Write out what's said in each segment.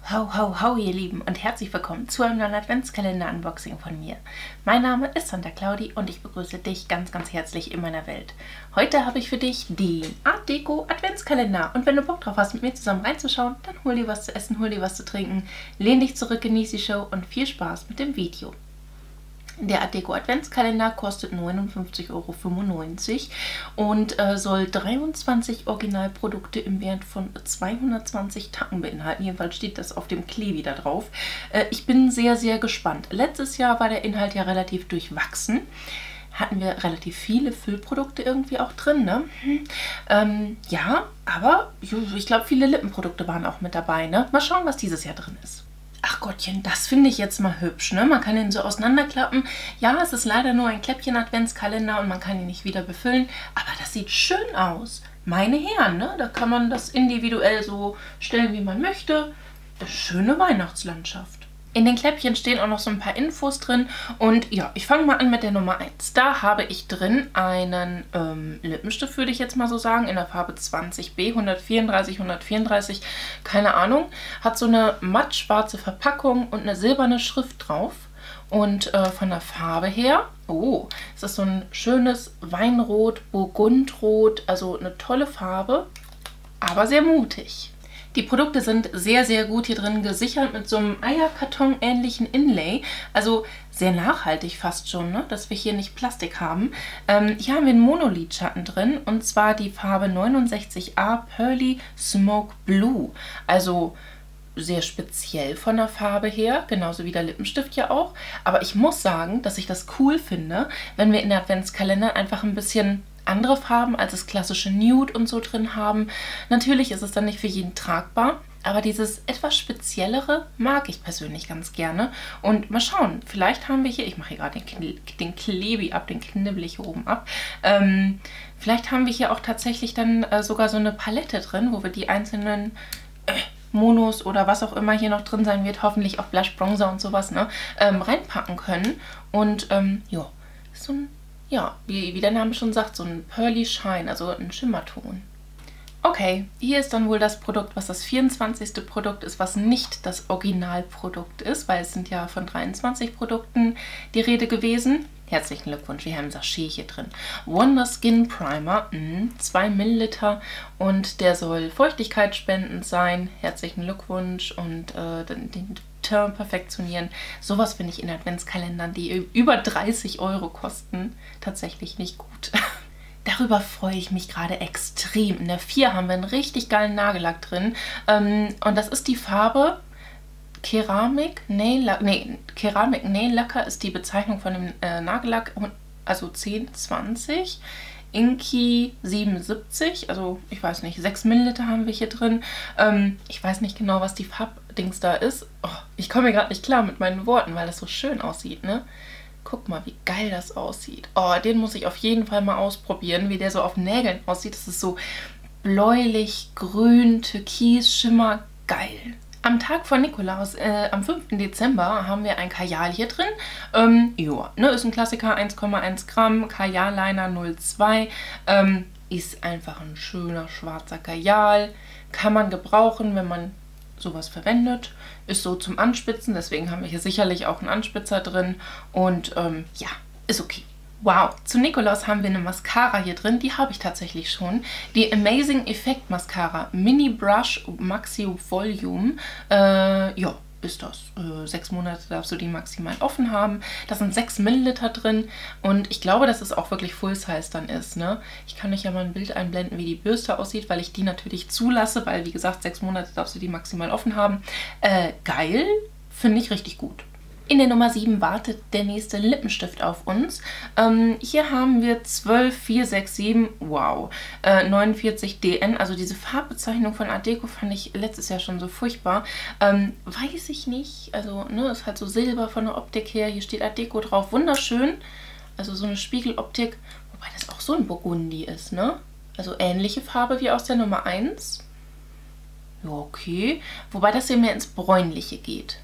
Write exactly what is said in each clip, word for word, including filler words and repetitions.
Ho, ho, ho, ihr Lieben und herzlich willkommen zu einem neuen Adventskalender-Unboxing von mir. Mein Name ist Santa Claudi und ich begrüße dich ganz, ganz herzlich in meiner Welt. Heute habe ich für dich den Art Deco Adventskalender und wenn du Bock drauf hast, mit mir zusammen reinzuschauen, dann hol dir was zu essen, hol dir was zu trinken, lehn dich zurück, genieß die Show und viel Spaß mit dem Video. Der Art Deco Adventskalender kostet neunundfünfzig Euro fünfundneunzig und äh, soll dreiundzwanzig Originalprodukte im Wert von zweihundertzwanzig Tacken beinhalten. Jedenfalls steht das auf dem Klebi da drauf. Äh, ich bin sehr, sehr gespannt. Letztes Jahr war der Inhalt ja relativ durchwachsen. Hatten wir relativ viele Füllprodukte irgendwie auch drin, ne? Hm. Ähm, ja, aber ich glaube, viele Lippenprodukte waren auch mit dabei, ne? Mal schauen, was dieses Jahr drin ist. Ach Gottchen, das finde ich jetzt mal hübsch, ne? Man kann ihn so auseinanderklappen. Ja, es ist leider nur ein Kläppchen-Adventskalender und man kann ihn nicht wieder befüllen. Aber das sieht schön aus. Meine Herren, ne? Da kann man das individuell so stellen, wie man möchte. Eine schöne Weihnachtslandschaft. In den Kläppchen stehen auch noch so ein paar Infos drin und ja, ich fange mal an mit der Nummer eins. Da habe ich drin einen ähm, Lippenstift, würde ich jetzt mal so sagen, in der Farbe zwanzig B, hundertvierunddreißig, hundertvierunddreißig, keine Ahnung. Hat so eine mattschwarze Verpackung und eine silberne Schrift drauf. Und äh, von der Farbe her, oh, es ist so ein schönes Weinrot, Burgundrot, also eine tolle Farbe, aber sehr mutig. Die Produkte sind sehr, sehr gut hier drin gesichert mit so einem Eierkarton-ähnlichen Inlay. Also sehr nachhaltig fast schon, ne? Dass wir hier nicht Plastik haben. Ähm, hier haben wir einen Monolidschatten drin und zwar die Farbe neunundsechzig A Pearly Smoke Blue. Also sehr speziell von der Farbe her, genauso wie der Lippenstift ja auch. Aber ich muss sagen, dass ich das cool finde, wenn wir in der Adventskalender einfach ein bisschen andere Farben als das klassische Nude und so drin haben. Natürlich ist es dann nicht für jeden tragbar, aber dieses etwas speziellere mag ich persönlich ganz gerne. Und mal schauen, vielleicht haben wir hier, ich mache hier gerade den, Kle den Klebi ab, den knibbel ich hier oben ab. Ähm, vielleicht haben wir hier auch tatsächlich dann äh, sogar so eine Palette drin, wo wir die einzelnen äh, Monos oder was auch immer hier noch drin sein wird, hoffentlich auch Blush, Bronzer und sowas, ne, ähm, reinpacken können. Und ähm, ja, so ein Ja, wie, wie der Name schon sagt, so ein Pearly Shine, also ein Schimmerton. Okay, hier ist dann wohl das Produkt, was das vierundzwanzigste Produkt ist, was nicht das Originalprodukt ist, weil es sind ja von dreiundzwanzig Produkten die Rede gewesen. Herzlichen Glückwunsch, wir haben ein Sachet hier drin. Wonder Skin Primer, zwei Milliliter und der soll feuchtigkeitsspendend sein. Herzlichen Glückwunsch und äh, den, den Teint perfektionieren. Sowas finde ich in Adventskalendern, die über dreißig Euro kosten, tatsächlich nicht gut. Darüber freue ich mich gerade extrem. In der vier haben wir einen richtig geilen Nagellack drin ähm, und das ist die Farbe Keramik Nail Lacquer, nee, Keramik Nail Lacquer ist die Bezeichnung von dem äh, Nagellack, also zehn zwanzig, Inky siebenundsiebzig, also ich weiß nicht, sechs Milliliter haben wir hier drin. Ähm, ich weiß nicht genau, was die Farbdings da ist. Oh, ich komme mir gerade nicht klar mit meinen Worten, weil das so schön aussieht, ne? Guck mal, wie geil das aussieht. Oh, den muss ich auf jeden Fall mal ausprobieren, wie der so auf Nägeln aussieht. Das ist so bläulich, grün, türkis, Schimmer, geil. Am Tag von Nikolaus, äh, am fünften Dezember, haben wir ein Kajal hier drin. Ähm, ja, ne, ist ein Klassiker, eins Komma eins Gramm, Kajal-Liner null Komma zwei. Ähm, ist einfach ein schöner schwarzer Kajal. Kann man gebrauchen, wenn man sowas verwendet. Ist so zum Anspitzen, deswegen haben wir hier sicherlich auch einen Anspitzer drin. Und ähm, ja, ist okay. Wow, zu Nikolaus haben wir eine Mascara hier drin, die habe ich tatsächlich schon. Die Amazing Effect Mascara Mini Brush Maxi Volume. Äh, ja, ist das. Äh, sechs Monate darfst du die maximal offen haben. Da sind sechs Milliliter drin und ich glaube, dass es auch wirklich Full Size dann ist, ne? Ich kann euch ja mal ein Bild einblenden, wie die Bürste aussieht, weil ich die natürlich zulasse, weil wie gesagt, sechs Monate darfst du die maximal offen haben. Äh, geil, finde ich richtig gut. In der Nummer sieben wartet der nächste Lippenstift auf uns. Ähm, hier haben wir zwölf vier sechs sieben, wow, äh, neunundvierzig D N. Also diese Farbbezeichnung von Art Deco fand ich letztes Jahr schon so furchtbar. Ähm, weiß ich nicht, also ne, ist halt so Silber von der Optik her. Hier steht Art Deco drauf, wunderschön. Also so eine Spiegeloptik, wobei das auch so ein Burgundi ist, ne? Also ähnliche Farbe wie aus der Nummer eins. Ja, okay. Wobei das hier mehr ins Bräunliche geht.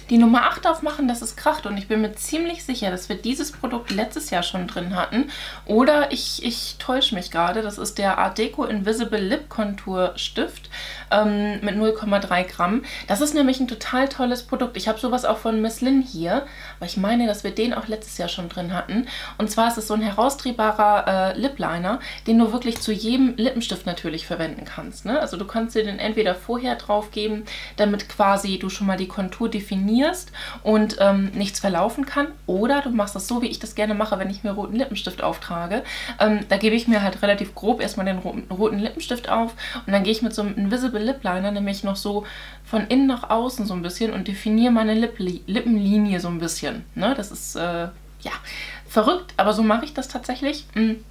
die Nummer acht aufmachen, dass es kracht. Und ich bin mir ziemlich sicher, dass wir dieses Produkt letztes Jahr schon drin hatten. Oder ich, ich täusche mich gerade. Das ist der Art Deco Invisible Lip Contour Stift ähm, mit null Komma drei Gramm. Das ist nämlich ein total tolles Produkt. Ich habe sowas auch von Miss Lynn hier. Aber ich meine, dass wir den auch letztes Jahr schon drin hatten. Und zwar ist es so ein herausdrehbarer äh, Lip Liner, den du wirklich zu jedem Lippenstift natürlich verwenden kannst. Ne? Also du kannst dir den entweder vorher drauf geben, damit quasi du schon mal die Kontur definierst und ähm, nichts verlaufen kann. Oder du machst das so, wie ich das gerne mache, wenn ich mir roten Lippenstift auftrage. Ähm, da gebe ich mir halt relativ grob erstmal den roten, roten Lippenstift auf und dann gehe ich mit so einem Invisible Lip Liner nämlich noch so von innen nach außen so ein bisschen und definiere meine Lip Lippenlinie so ein bisschen. Ne? Das ist, äh, ja, verrückt, aber so mache ich das tatsächlich.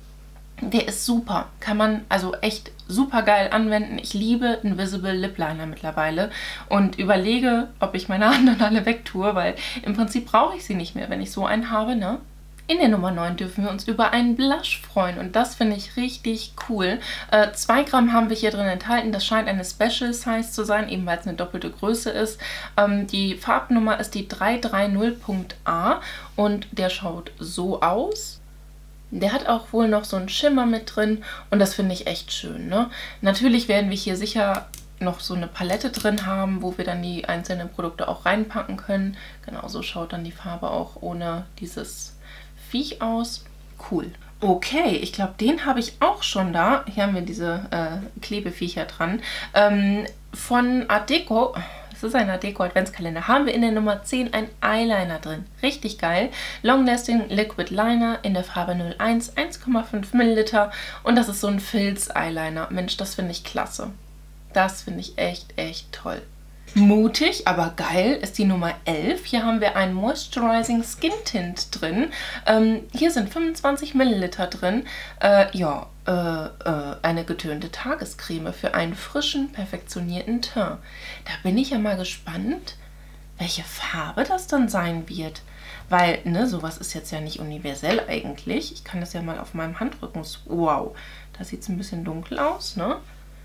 Der ist super. Kann man also echt super geil anwenden. Ich liebe Invisible Lip Liner mittlerweile und überlege, ob ich meine anderen alle wegtue, weil im Prinzip brauche ich sie nicht mehr, wenn ich so einen habe, ne? In der Nummer neun dürfen wir uns über einen Blush freuen und das finde ich richtig cool. Äh, zwei Gramm haben wir hier drin enthalten. Das scheint eine Special Size zu sein, eben weil es eine doppelte Größe ist. Ähm, die Farbnummer ist die drei drei null A und der schaut so aus. Der hat auch wohl noch so einen Schimmer mit drin und das finde ich echt schön, ne? Natürlich werden wir hier sicher noch so eine Palette drin haben, wo wir dann die einzelnen Produkte auch reinpacken können. Genau so schaut dann die Farbe auch ohne dieses Viech aus. Cool. Okay, ich glaube, den habe ich auch schon da. Hier haben wir diese äh, Klebeviecher dran. Ähm, von Art Deco, das ist ein Art Deco Adventskalender, haben wir in der Nummer zehn ein Eyeliner drin. Richtig geil. Long Lasting Liquid Liner in der Farbe null eins, eins Komma fünf Milliliter. Und das ist so ein Filz-Eyeliner. Mensch, das finde ich klasse. Das finde ich echt, echt toll. Mutig, aber geil ist die Nummer elf. Hier haben wir einen Moisturizing Skin Tint drin. Ähm, hier sind fünfundzwanzig Milliliter drin. Äh, ja, äh, äh, eine getönte Tagescreme für einen frischen, perfektionierten Teint. Da bin ich ja mal gespannt, welche Farbe das dann sein wird. Weil, ne, sowas ist jetzt ja nicht universell eigentlich. Ich kann das ja mal auf meinem Handrücken... Wow, da sieht es ein bisschen dunkel aus, ne?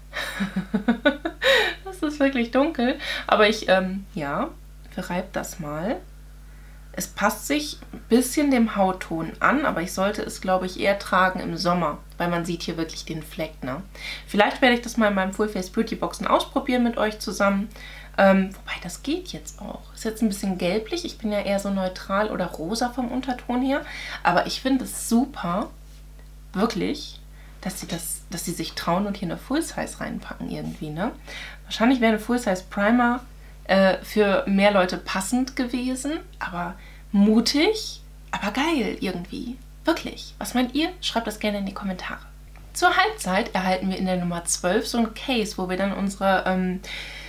Das ist wirklich dunkel. Aber ich, ähm, ja, verreibe das mal. Es passt sich ein bisschen dem Hautton an, aber ich sollte es, glaube ich, eher tragen im Sommer, weil man sieht hier wirklich den Fleck, ne? Vielleicht werde ich das mal in meinem Full Face Beauty Boxen ausprobieren mit euch zusammen. Ähm, wobei, das geht jetzt auch. Ist jetzt ein bisschen gelblich. Ich bin ja eher so neutral oder rosa vom Unterton her. Aber ich finde es super, wirklich, dass sie, das, dass sie sich trauen und hier eine Full Size reinpacken irgendwie, ne? Wahrscheinlich wäre eine Full Size Primer äh, für mehr Leute passend gewesen, aber mutig, aber geil irgendwie. Wirklich. Was meint ihr? Schreibt das gerne in die Kommentare. Zur Halbzeit erhalten wir in der Nummer zwölf so ein Case, wo wir dann unsere ähm,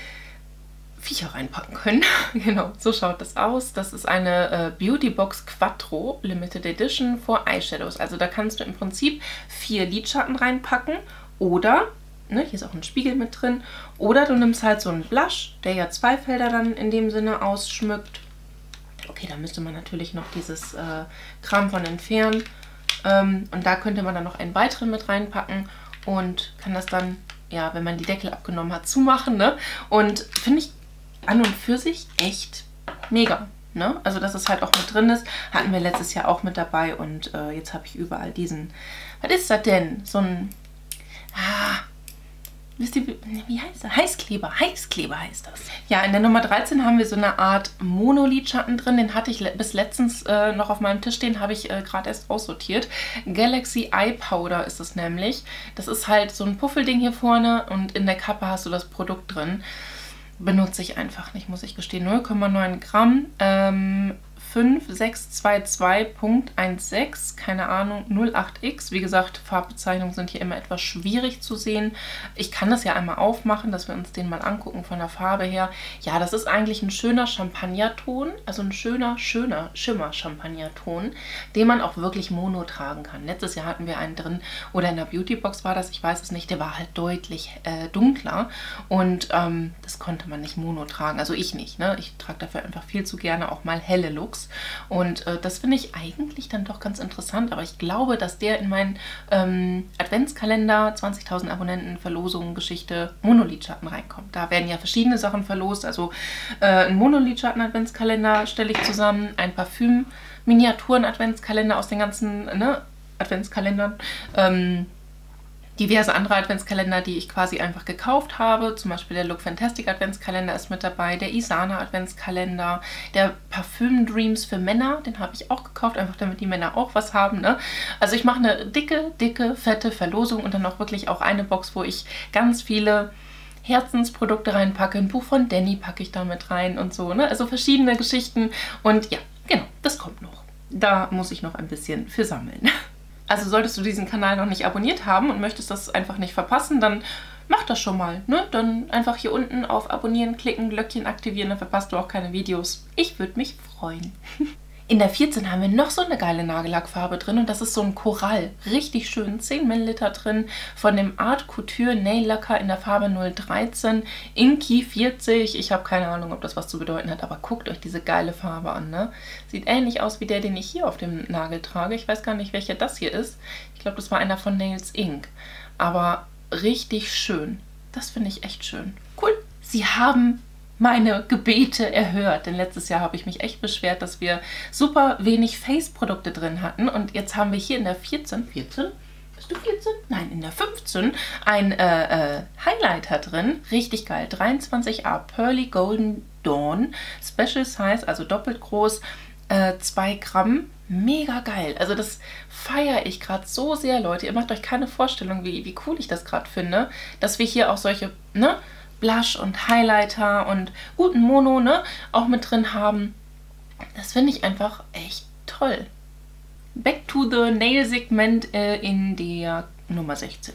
Viecher reinpacken können. Genau, so schaut das aus. Das ist eine äh, Beauty Box Quattro Limited Edition for Eyeshadows. Also da kannst du im Prinzip vier Lidschatten reinpacken oder, ne, hier ist auch ein Spiegel mit drin, oder du nimmst halt so einen Blush, der ja zwei Felder dann in dem Sinne ausschmückt. Okay, da müsste man natürlich noch dieses äh, Kram von entfernen. Ähm, und da könnte man dann noch einen weiteren mit reinpacken und kann das dann, ja, wenn man die Deckel abgenommen hat, zumachen, ne? Und finde ich an und für sich echt mega, ne? Also, dass es halt auch mit drin ist, hatten wir letztes Jahr auch mit dabei und äh, jetzt habe ich überall diesen, was ist das denn? So ein, ah, wisst ihr, wie heißt das? Heißkleber, Heißkleber heißt das. Ja, in der Nummer dreizehn haben wir so eine Art Monolidschatten drin, den hatte ich le bis letztens äh, noch auf meinem Tisch stehen, habe ich äh, gerade erst aussortiert. Galaxy Eye Powder ist es nämlich. Das ist halt so ein Puffelding hier vorne und in der Kappe hast du das Produkt drin. Benutze ich einfach nicht, muss ich gestehen. null Komma neun Gramm, ähm, fünf sechs zwei zwei Punkt sechzehn, keine Ahnung, null acht X. Wie gesagt, Farbbezeichnungen sind hier immer etwas schwierig zu sehen. Ich kann das ja einmal aufmachen, dass wir uns den mal angucken von der Farbe her. Ja, das ist eigentlich ein schöner Champagnerton, also ein schöner, schöner Schimmer-Champagnerton, den man auch wirklich mono tragen kann. Letztes Jahr hatten wir einen drin, oder in der Beautybox war das, ich weiß es nicht, der war halt deutlich äh, dunkler und ähm, das konnte man nicht mono tragen, also ich nicht, ne? Ich trage dafür einfach viel zu gerne auch mal helle Looks. aus. Und äh, das finde ich eigentlich dann doch ganz interessant, aber ich glaube, dass der in meinen ähm, Adventskalender zwanzigtausend Abonnenten, Verlosungen, Geschichte, Monolidschatten reinkommt. Da werden ja verschiedene Sachen verlost, also äh, ein Monolidschatten-Adventskalender stelle ich zusammen, ein Parfüm-Miniaturen-Adventskalender aus den ganzen ne, Adventskalendern, ähm, diverse andere Adventskalender, die ich quasi einfach gekauft habe. Zum Beispiel der Look Fantastic Adventskalender ist mit dabei, der Isana Adventskalender, der Parfüm Dreams für Männer, den habe ich auch gekauft, einfach damit die Männer auch was haben. Ne? Also ich mache eine dicke, dicke, fette Verlosung und dann auch wirklich auch eine Box, wo ich ganz viele Herzensprodukte reinpacke. Ein Buch von Danny packe ich da mit rein und so. Ne? Also verschiedene Geschichten und ja, genau, das kommt noch. Da muss ich noch ein bisschen für sammeln. Also solltest du diesen Kanal noch nicht abonniert haben und möchtest das einfach nicht verpassen, dann mach das schon mal. Ne? Dann einfach hier unten auf Abonnieren klicken, Glöckchen aktivieren, dann verpasst du auch keine Videos. Ich würde mich freuen. In der vierzehn haben wir noch so eine geile Nagellackfarbe drin und das ist so ein Korall. Richtig schön, zehn Milliliter drin von dem Art Couture Nail Lacquer in der Farbe null dreizehn, Inky vierzig. Ich habe keine Ahnung, ob das was zu bedeuten hat, aber guckt euch diese geile Farbe an. Ne? Sieht ähnlich aus wie der, den ich hier auf dem Nagel trage. Ich weiß gar nicht, welcher das hier ist. Ich glaube, das war einer von Nails Ink. Aber richtig schön. Das finde ich echt schön. Cool. Sie haben meine Gebete erhört, denn letztes Jahr habe ich mich echt beschwert, dass wir super wenig Face-Produkte drin hatten und jetzt haben wir hier in der vierzehn, vierzehn? Bist du vierzehn? Nein, in der fünfzehn ein äh, äh, Highlighter drin, richtig geil, dreiundzwanzig A Pearly Golden Dawn, Special Size, also doppelt groß, äh, zwei Gramm, mega geil, also das feiere ich gerade so sehr, Leute, ihr macht euch keine Vorstellung, wie, wie cool ich das gerade finde, dass wir hier auch solche, ne, Blush und Highlighter und guten Mono, ne, auch mit drin haben. Das finde ich einfach echt toll. Back to the Nail-Segment äh, in der Nummer sechzehn.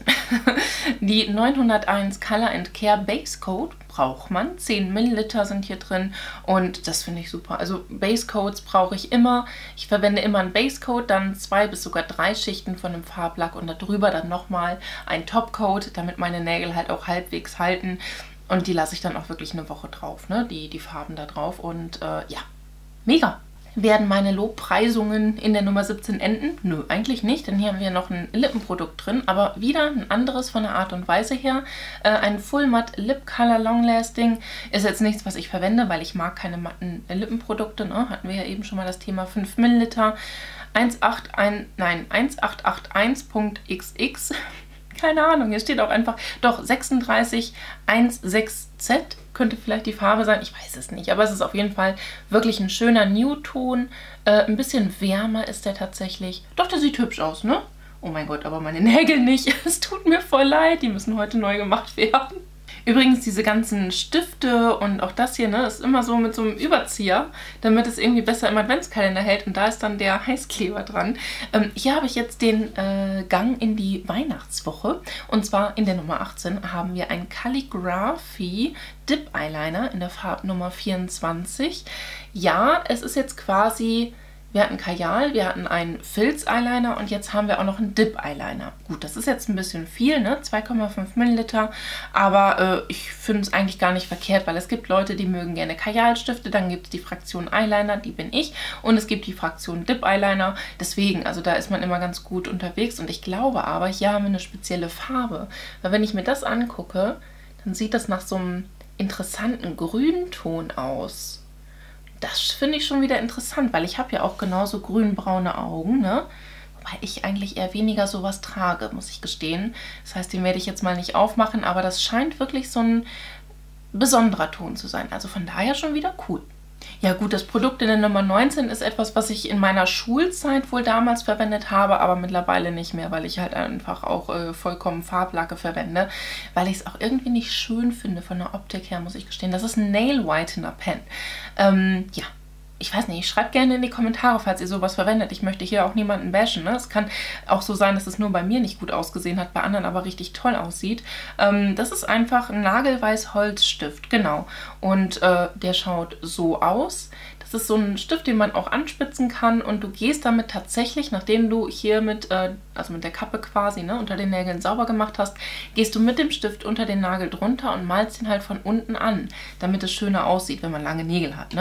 Die neunhunderteins Color and Care Base Coat braucht man. zehn Milliliter sind hier drin und das finde ich super. Also Base Coats brauche ich immer. Ich verwende immer einen Base Coat, dann zwei bis sogar drei Schichten von einem Farblack und darüber dann nochmal ein Top Coat, damit meine Nägel halt auch halbwegs halten. Und die lasse ich dann auch wirklich eine Woche drauf, ne? Die, die Farben da drauf. Und äh, ja, mega. Werden meine Lobpreisungen in der Nummer siebzehn enden? Nö, eigentlich nicht, denn hier haben wir noch ein Lippenprodukt drin, aber wieder ein anderes von der Art und Weise her. Äh, ein Full Matte Lip Color Long Lasting ist jetzt nichts, was ich verwende, weil ich mag keine matten Lippenprodukte. Ne? Hatten wir ja eben schon mal das Thema fünf Milliliter. eins acht eins, nein, eins acht acht eins Punkt X X. Keine Ahnung, hier steht auch einfach, doch sechsunddreißig sechzehn Z könnte vielleicht die Farbe sein, ich weiß es nicht, aber es ist auf jeden Fall wirklich ein schöner Nude-Ton, äh, ein bisschen wärmer ist der tatsächlich, doch der sieht hübsch aus, ne? Oh mein Gott, aber meine Nägel nicht, es tut mir voll leid, die müssen heute neu gemacht werden. Übrigens, diese ganzen Stifte und auch das hier, ne, ist immer so mit so einem Überzieher, damit es irgendwie besser im Adventskalender hält. Und da ist dann der Heißkleber dran. Ähm, hier habe ich jetzt den äh, Gang in die Weihnachtswoche. Und zwar in der Nummer achtzehn haben wir einen Calligraphy Dip Eyeliner in der Farbnummer vierundzwanzig. Ja, es ist jetzt quasi... Wir hatten Kajal, wir hatten einen Filz-Eyeliner und jetzt haben wir auch noch einen Dip-Eyeliner. Gut, das ist jetzt ein bisschen viel, ne? zwei Komma fünf Milliliter, aber äh, ich finde es eigentlich gar nicht verkehrt, weil es gibt Leute, die mögen gerne Kajalstifte, dann gibt es die Fraktion Eyeliner, die bin ich, und es gibt die Fraktion Dip-Eyeliner. Deswegen, also da ist man immer ganz gut unterwegs und ich glaube aber, hier haben wir eine spezielle Farbe, weil wenn ich mir das angucke, dann sieht das nach so einem interessanten Grünton aus. Das finde ich schon wieder interessant, weil ich habe ja auch genauso grün-braune Augen, ne? Wobei ich eigentlich eher weniger sowas trage, muss ich gestehen. Das heißt, den werde ich jetzt mal nicht aufmachen, aber das scheint wirklich so ein besonderer Ton zu sein. Also von daher schon wieder cool. Ja gut, das Produkt in der Nummer neunzehn ist etwas, was ich in meiner Schulzeit wohl damals verwendet habe, aber mittlerweile nicht mehr, weil ich halt einfach auch äh, vollkommen Farblacke verwende, weil ich es auch irgendwie nicht schön finde von der Optik her, muss ich gestehen. Das ist ein Nail Whitener Pen. Ähm, ja. Ich weiß nicht, schreibt gerne in die Kommentare, falls ihr sowas verwendet. Ich möchte hier auch niemanden bashen. Ne? Es kann auch so sein, dass es nur bei mir nicht gut ausgesehen hat, bei anderen aber richtig toll aussieht. Ähm, das ist einfach ein Nagelweiß Holzstift, genau. Und äh, der schaut so aus. Das ist so ein Stift, den man auch anspitzen kann und du gehst damit tatsächlich, nachdem du hier mit, äh, also mit der Kappe quasi, ne, unter den Nägeln sauber gemacht hast, gehst du mit dem Stift unter den Nagel drunter und malst ihn halt von unten an, damit es schöner aussieht, wenn man lange Nägel hat, ne?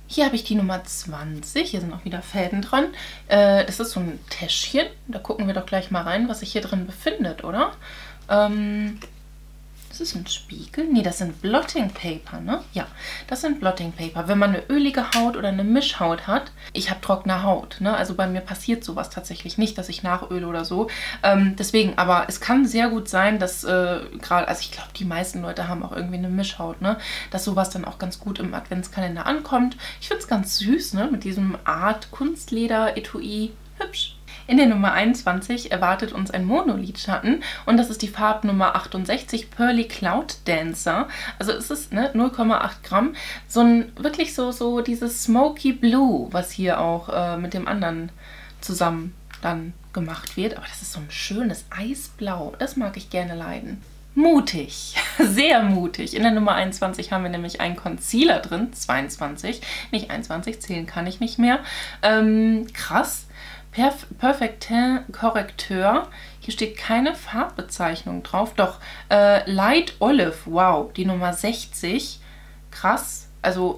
Hier habe ich die Nummer zwanzig. Hier sind auch wieder Fäden dran. Äh, das ist so ein Täschchen. Da gucken wir doch gleich mal rein, was sich hier drin befindet, oder? Ähm... Das ist ein Spiegel? Nee, das sind Blotting Paper, ne? Ja, das sind Blotting Paper. Wenn man eine ölige Haut oder eine Mischhaut hat, ich habe trockene Haut, ne? Also bei mir passiert sowas tatsächlich nicht, dass ich nachöle oder so. Ähm, deswegen, aber es kann sehr gut sein, dass äh, gerade, also ich glaube, die meisten Leute haben auch irgendwie eine Mischhaut, ne? Dass sowas dann auch ganz gut im Adventskalender ankommt. Ich finde es ganz süß, ne? Mit diesem Art Kunstleder-Etui. Hübsch. In der Nummer einundzwanzig erwartet uns ein Monolidschatten und das ist die Farbnummer achtundsechzig Pearly Cloud Dancer. Also es ist ne, null Komma acht Gramm. So ein wirklich so, so dieses Smoky Blue, was hier auch äh, mit dem anderen zusammen dann gemacht wird. Aber das ist so ein schönes Eisblau. Das mag ich gerne leiden. Mutig, sehr mutig. In der Nummer einundzwanzig haben wir nämlich einen Concealer drin, zweiundzwanzig, nicht einundzwanzig, zählen kann ich nicht mehr. Ähm, krass. Perf Perfect Tan Korrekteur. Hier steht keine Farbbezeichnung drauf. Doch, äh, Light Olive. Wow, die Nummer sechzig. Krass. Also,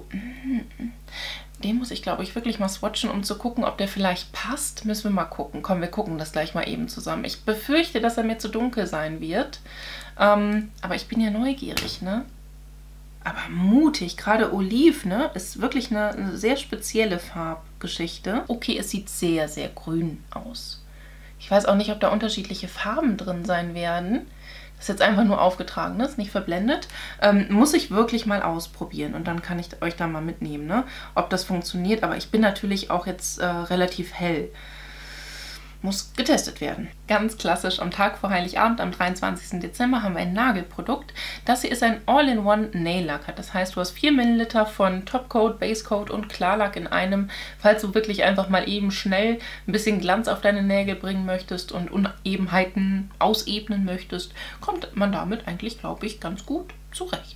den muss ich, glaube ich, wirklich mal swatchen, um zu gucken, ob der vielleicht passt. Müssen wir mal gucken. Komm, wir gucken das gleich mal eben zusammen. Ich befürchte, dass er mir zu dunkel sein wird. Ähm, aber ich bin ja neugierig, ne? Aber mutig, gerade Oliv, ne, ist wirklich eine, eine sehr spezielle Farbgeschichte. Okay, es sieht sehr, sehr grün aus. Ich weiß auch nicht, ob da unterschiedliche Farben drin sein werden. Das ist jetzt einfach nur aufgetragen, ne? Ist nicht verblendet. Ähm, muss ich wirklich mal ausprobieren und dann kann ich euch da mal mitnehmen, ne? Ob das funktioniert. Aber ich bin natürlich auch jetzt äh, relativ hell. Muss getestet werden. Ganz klassisch am Tag vor Heiligabend, am dreiundzwanzigsten Dezember, haben wir ein Nagelprodukt. Das hier ist ein All-in-One Nail Lacquer. Das heißt, du hast vier Milliliter von Topcoat, Basecoat und Klarlack in einem. Falls du wirklich einfach mal eben schnell ein bisschen Glanz auf deine Nägel bringen möchtest und Unebenheiten ausebnen möchtest, kommt man damit eigentlich, glaube ich, ganz gut zurecht.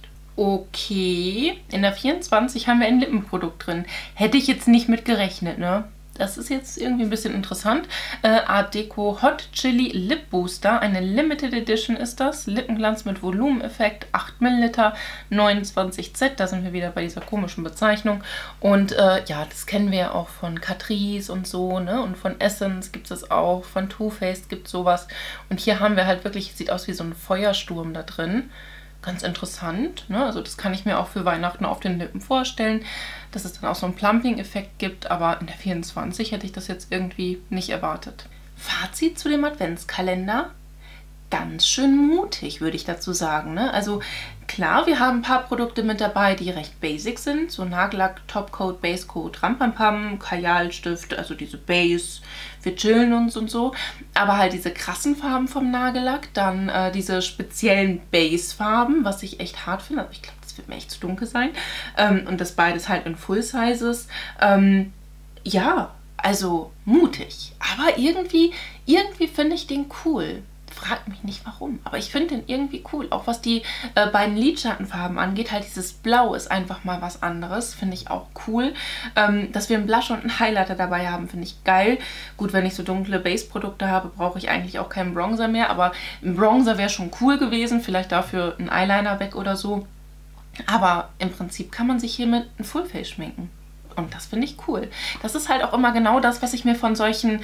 Okay, in der vierundzwanzig haben wir ein Lippenprodukt drin. Hätte ich jetzt nicht mit gerechnet, ne? Das ist jetzt irgendwie ein bisschen interessant. Äh, Art Deco Hot Chili Lip Booster. Eine Limited Edition ist das. Lippenglanz mit Volumeneffekt. acht Milliliter, neunundzwanzig Z. Da sind wir wieder bei dieser komischen Bezeichnung. Und äh, ja, das kennen wir ja auch von Catrice und so, ne? Und von Essence gibt es auch. Von Too Faced gibt es sowas. Und hier haben wir halt wirklich, sieht aus wie so ein Feuersturm da drin. Ganz interessant, ne? Also das kann ich mir auch für Weihnachten auf den Lippen vorstellen, dass es dann auch so einen Plumping-Effekt gibt, aber in der vierundzwanzig hätte ich das jetzt irgendwie nicht erwartet. Fazit zu dem Adventskalender? Ganz schön mutig, würde ich dazu sagen, ne? Also klar, wir haben ein paar Produkte mit dabei, die recht basic sind, so Nagellack, Topcoat, Basecoat, Rampampam, Kajalstift, also diese Base, wir chillen uns und so, aber halt diese krassen Farben vom Nagellack, dann äh, diese speziellen Base-Farben, was ich echt hart finde, aber ich glaube, das wird mir echt zu dunkel sein, ähm, und das beides halt in Full-Sizes, ähm, ja, also mutig, aber irgendwie, irgendwie finde ich den cool. Fragt mich nicht warum, aber ich finde den irgendwie cool. Auch was die äh, beiden Lidschattenfarben angeht, halt dieses Blau ist einfach mal was anderes, finde ich auch cool. Ähm, dass wir einen Blush und einen Highlighter dabei haben, finde ich geil. Gut, wenn ich so dunkle Base-Produkte habe, brauche ich eigentlich auch keinen Bronzer mehr, aber ein Bronzer wäre schon cool gewesen, vielleicht dafür ein Eyeliner weg oder so. Aber im Prinzip kann man sich hiermit ein Fullface schminken. Und das finde ich cool. Das ist halt auch immer genau das, was ich mir von solchen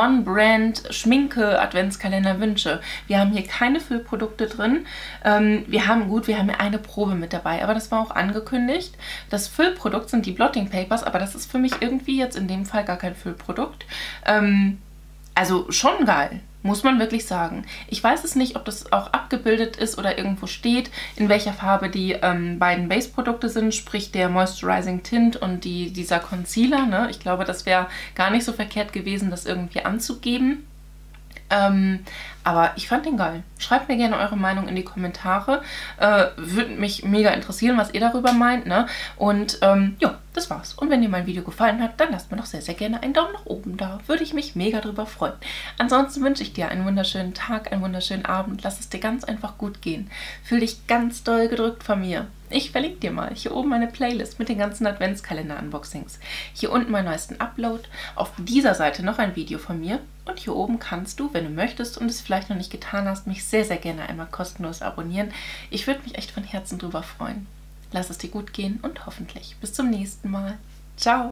One-Brand-Schminke-Adventskalender wünsche. Wir haben hier keine Füllprodukte drin. Ähm, wir haben, gut, wir haben ja eine Probe mit dabei, aber das war auch angekündigt. Das Füllprodukt sind die Blotting Papers, aber das ist für mich irgendwie jetzt in dem Fall gar kein Füllprodukt. Ähm, also schon geil. Muss man wirklich sagen. Ich weiß es nicht, ob das auch abgebildet ist oder irgendwo steht, in welcher Farbe die ähm, beiden Base-Produkte sind, sprich der Moisturizing Tint und die, dieser Concealer. Ne? Ich glaube, das wäre gar nicht so verkehrt gewesen, das irgendwie anzugeben. Ähm, aber ich fand den geil. Schreibt mir gerne eure Meinung in die Kommentare. Äh, würde mich mega interessieren, was ihr darüber meint, ne? Und ähm, ja, das war's. Und wenn dir mein Video gefallen hat, dann lasst mir doch sehr, sehr gerne einen Daumen nach oben da. Würde ich mich mega drüber freuen. Ansonsten wünsche ich dir einen wunderschönen Tag, einen wunderschönen Abend. Lass es dir ganz einfach gut gehen. Fühl dich ganz doll gedrückt von mir. Ich verlinke dir mal hier oben meine Playlist mit den ganzen Adventskalender-Unboxings. Hier unten meinen neuesten Upload. Auf dieser Seite noch ein Video von mir. Und hier oben kannst du, wenn du möchtest und es vielleicht noch nicht getan hast, mich sehr, sehr gerne einmal kostenlos abonnieren. Ich würde mich echt von Herzen drüber freuen. Lass es dir gut gehen und hoffentlich bis zum nächsten Mal. Ciao!